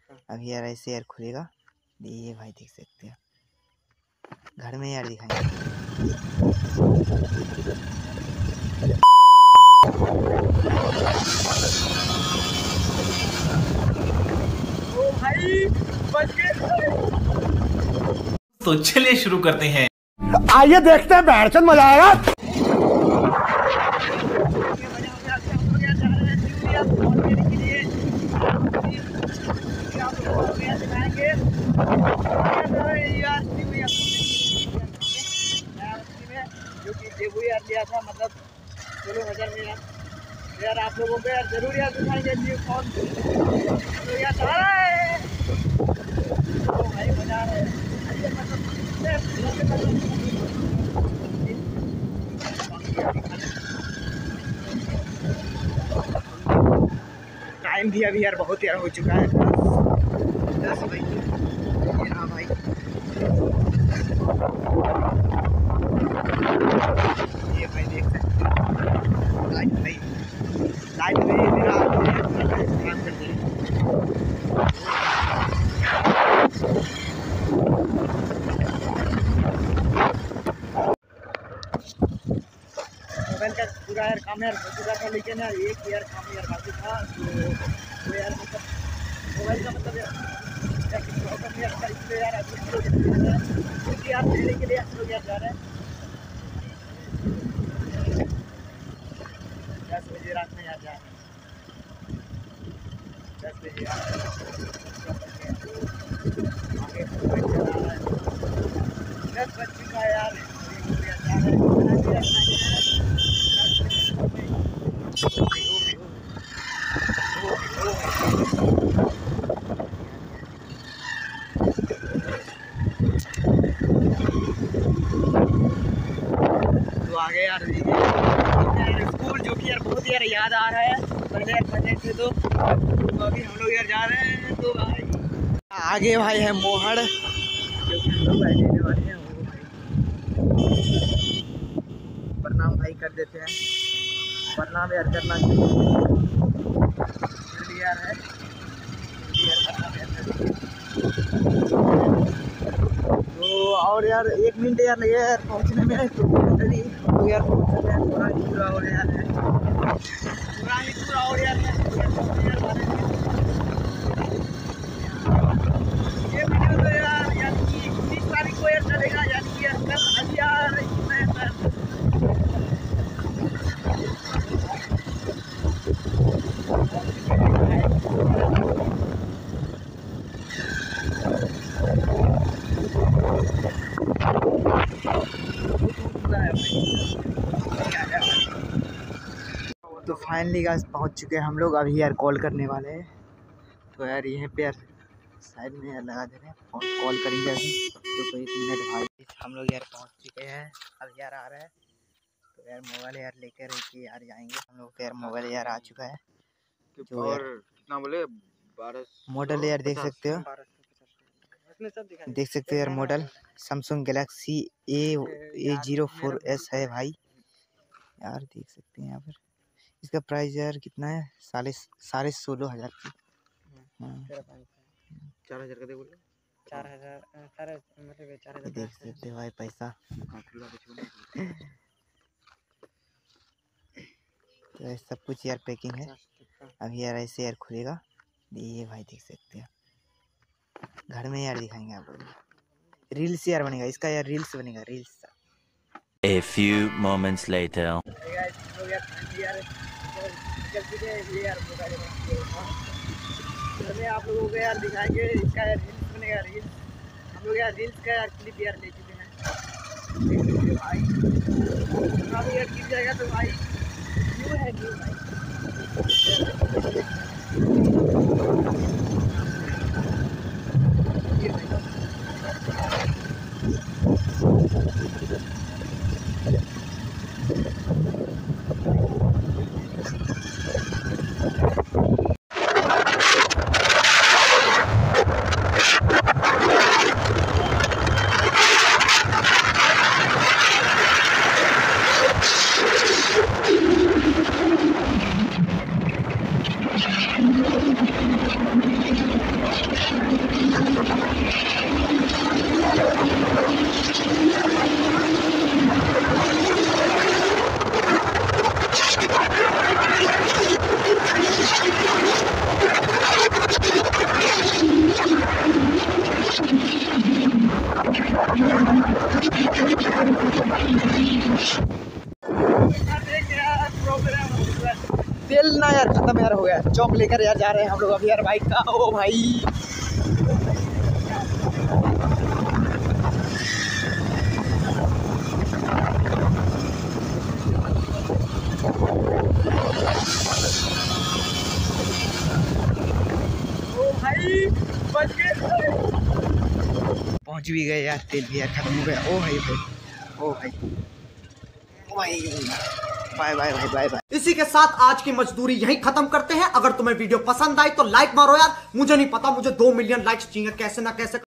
अभी यार ऐसे यार खुलेगा, ये भाई देख सकते हैं घर में यार दिखाएंगे। ओ भाई बच गए। तो चलिए शुरू करते हैं। आइए देखते हैं बैठचंद मजा आएगा। लिया था मतलब 16,000 में यार आप लोगों को यार जरूर यार दिखाएंगे कौन तो यार आ रहा है। तो भाई मजा आ रहा है टाइम भी अभी यार बहुत यार हो चुका है 10 बजे। हाँ भाई ये भाई देख सकते हैं लाइट मेरा काम कर दी। मोबाइल का पूरा यार काम यार हो चुका था, लेकिन यार एक यार काम यार बाकी था तो यार मतलब मोबाइल का मतलब यार इसलिए यार अभी यार लेने के लिए आप लोग यार जा रहे हैं 10 बजे रात में यार जा रहे हैं 10 बजे आगे 10 बज चुका है यार जा रहे हैं। तो आगे यार स्कूल जो कि यार बहुत यार याद आ रहा है पहले यार पढ़ने से तो अभी हम लोग यार जा रहे हैं। तो भाई आगे भाई है मोहड़ जो कि हम लोग लेने वाले हैं वो भाई प्रणाम भाई कर देते हैं, प्रणाम यार करना चाहिए यार है तो और यार 1 मिनट यार लगे यार पहुँचने में तो यार पूरा ही पूरा हो यार है पूरा ही पूरा हो यार ये वीडियो तो यार कि 19 तारीख को यार चलेगा यानी कि यार कल अभी यार तो फाइनली गाइस पहुंच चुके हैं हम लोग, अभी यार कॉल करने वाले हैं। तो यार यहीं पे यार साइड में यार लगा दे रहे हैं और कॉल करेंगे अभी तो 1 मिनट भाई हम लोग यार पहुंच चुके हैं। अब यार आ रहा है तो यार मोबाइल यार लेकर यार जाएंगे हम लोग। यार मोबाइल यार आ चुका है जो यार कितना बोले 1200 मॉडल यार देख सकते हो यार मॉडल सैमसंग गैलेक्सी A04s है भाई यार देख सकते हैं यहाँ पर। इसका प्राइस यार कितना है 16,500 की। 4,000 का दे बोले 4,000 देख सकते भाई पैसा। तो ये सब कुछ यार पैकिंग है अभी यार ऐसे यार खुलेगा, ये भाई देख सकते हैं घर में यार दिखाएंगे आप लोग। रील्स यार बनेगा इसका यार रील्स बनेगा reels. A few moments later. आप लोगों को यार दिखाएंगे इसका यार रील्स बनेगा रील्स। हम लोग यार रील्स का यार क्लिप यार ले चुके हैं भाई। अभी यार गिर जाएगा तो भाई क्यों है क्यों भाई। चौक लेकर यार जा रहे हैं हम लोग अभी यार बाइक का। ओ भाई बच गए, पहुंच भी गए यार, तेल भी यार खत्म हो गया। ओ भाई भाई, ओ भाई, ओ भाई, बाय बाय भाई, बाय बाय। इसी के साथ आज की मजदूरी यहीं खत्म करते हैं। अगर तुम्हें वीडियो पसंद आई तो लाइक मारो यार, मुझे नहीं पता, मुझे 2 मिलियन लाइक्स चाहिए कैसे ना कैसे।